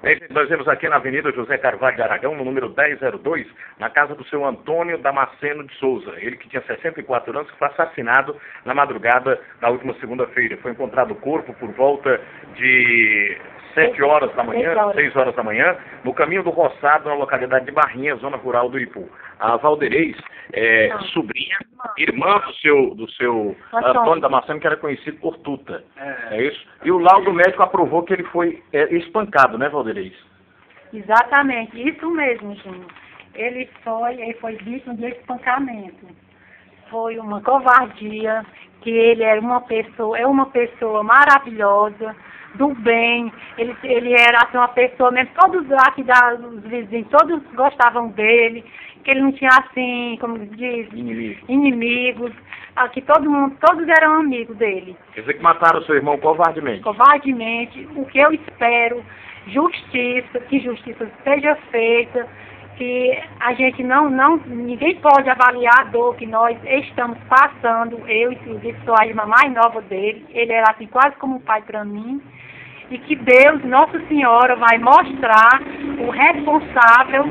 Nós vemos aqui na Avenida José Carvalho de Aragão, no número 1002, na casa do seu Antônio Damasceno de Souza. Ele que tinha 64 anos, que foi assassinado na madrugada da última segunda-feira. Foi encontrado o corpo por volta de 7 horas da manhã, 6 horas da manhã, no caminho do Roçado, na localidade de Barrinha, zona rural do Ipu. A Valderez sobrinha, irmã do seu Antônio Damasceno, que era conhecido por Tuta. É isso? E o laudo médico aprovou que ele foi espancado, né, Valderez? Exatamente, isso mesmo, Júnior. Ele foi vítima de espancamento. Foi uma covardia, que ele é uma pessoa maravilhosa, do bem, ele era assim, uma pessoa mesmo, todos aqui os vizinhos, todos gostavam dele, que ele não tinha assim, como diz, inimigos, aqui todos eram amigos dele. Quer dizer que mataram o seu irmão covardemente? Covardemente, o que eu espero, que justiça seja feita, que a gente ninguém pode avaliar a dor que nós estamos passando, eu inclusive sou a irmã mais nova dele, ele era assim quase como um pai para mim, e que Deus, Nossa Senhora, vai mostrar o responsável,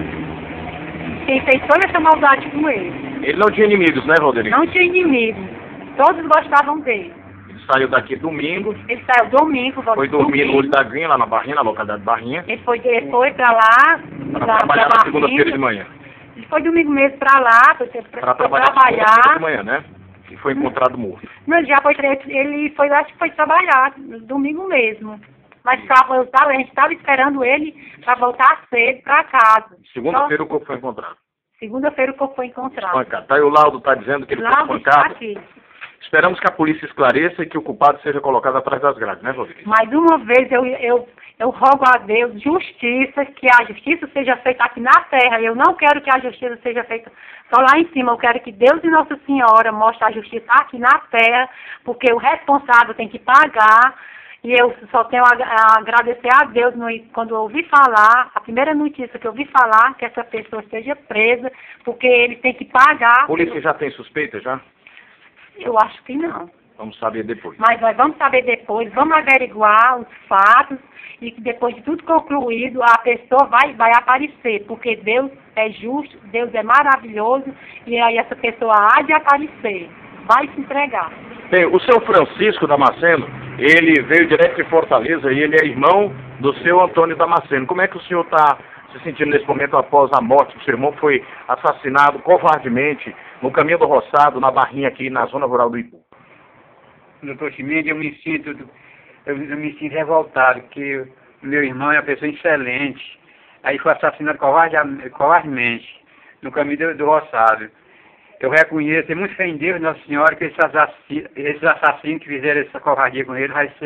quem fez toda essa maldade com ele. Ele não tinha inimigos, né, Valderez? Não tinha inimigos, todos gostavam dele. Ele saiu daqui domingo. Ele saiu domingo. Foi dormir no Olho da Vinha, lá na Barrinha, na localidade de Barrinha. Ele foi para lá. Para trabalhar na segunda-feira de manhã. Ele foi domingo mesmo para lá, para trabalhar. De manhã, né? E foi encontrado morto. Não, ele foi, acho que foi trabalhar, domingo mesmo. Mas a gente estava esperando ele para voltar cedo para casa. Segunda-feira o corpo foi encontrado. Segunda-feira o corpo foi encontrado. Espancado. Tá aí o laudo, está dizendo que ele foi espancado. Aqui. Esperamos que a polícia esclareça e que o culpado seja colocado atrás das grades, né, Valderez? Mais uma vez eu rogo a Deus justiça, que a justiça seja feita aqui na terra. Eu não quero que a justiça seja feita só lá em cima. Eu quero que Deus e Nossa Senhora mostrem a justiça aqui na terra, porque o responsável tem que pagar. E eu só tenho a agradecer a Deus quando eu ouvi falar, a primeira notícia que eu ouvi falar, que essa pessoa seja presa, porque ele tem que pagar. A polícia já tem suspeita, já? Eu acho que não. Vamos saber depois. Mas nós vamos saber depois, vamos averiguar os fatos e que depois de tudo concluído, a pessoa vai aparecer, porque Deus é justo, Deus é maravilhoso e aí essa pessoa há de aparecer, vai se entregar. Bem, o seu Francisco Damasceno, ele veio direto de Fortaleza e ele é irmão do seu Antônio Damasceno. Como é que o senhor está se sentindo nesse momento após a morte do seu irmão, que foi assassinado covardemente no caminho do Roçado, na Barrinha aqui, na zona rural do Ipu? Doutor Chimenez, eu me sinto revoltado, porque meu irmão é uma pessoa excelente, aí foi assassinado covardemente no caminho do Roçado. Eu reconheço, tenho muito fé em Deus, Nossa Senhora, que esses assassinos que fizeram essa covardia com ele vai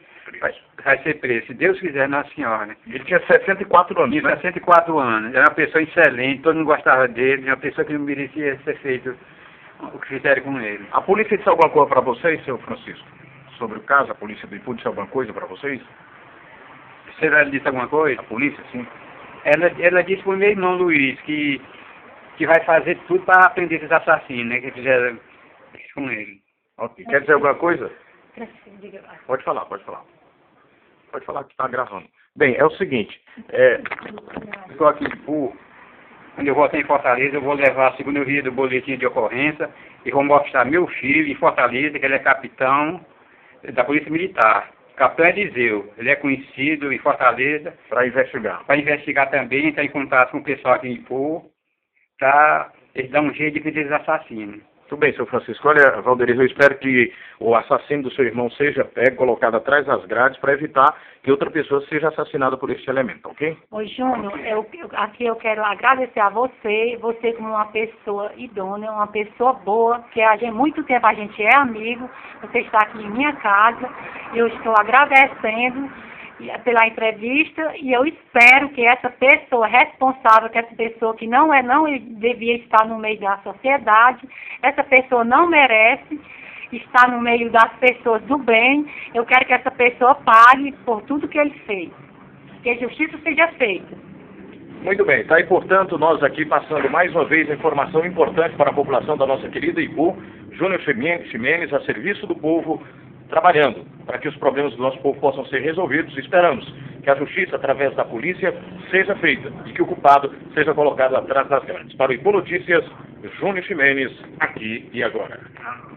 ser preso. Se Deus quiser, Nossa Senhora. Ele tinha 64 anos, né? 64 anos. Era uma pessoa excelente, todo mundo gostava dele, uma pessoa que não merecia ser feito o que fizeram com ele. A polícia disse alguma coisa para vocês, seu Francisco? Sobre o caso, a polícia do Ipu disse alguma coisa para vocês? Ela disse alguma coisa? A polícia, sim. Ela disse para o meu irmão Luiz que vai fazer tudo para prender esses assassinos, né, que fizeram com ele. Ok. Quer dizer alguma coisa? Pode falar. Pode falar que está gravando. Bem, é o seguinte, estou aqui quando eu voltar em Fortaleza, eu vou levar a segunda via do boletim de ocorrência e vou mostrar meu filho em Fortaleza, que ele é capitão da Polícia Militar. Capitão Eliseu, ele é conhecido em Fortaleza. Para investigar. Para investigar também, está em contato com o pessoal aqui em Ipu, para eles dar um jeito de prender os assassinos. Tudo bem, seu Francisco. Olha, Valderez, eu espero que o assassino do seu irmão seja pego, colocado atrás das grades, para evitar que outra pessoa seja assassinada por este elemento, ok? Oi, Júnior, aqui eu quero agradecer a você como uma pessoa idônea, uma pessoa boa, que há muito tempo a gente é amigo, você está aqui em minha casa, eu estou agradecendo pela entrevista e eu espero que essa pessoa responsável, que essa pessoa que não devia estar no meio da sociedade, essa pessoa não merece estar no meio das pessoas do bem, eu quero que essa pessoa pague por tudo que ele fez, que a justiça seja feita. Muito bem, está aí, portanto, nós aqui passando mais uma vez a informação importante para a população da nossa querida Ipu, Júnior Chimenez, a serviço do povo, trabalhando para que os problemas do nosso povo possam ser resolvidos. Esperamos que a justiça, através da polícia, seja feita e que o culpado seja colocado atrás das grades. Para o Ipo Notícias, Júnior Ximenes, aqui e agora.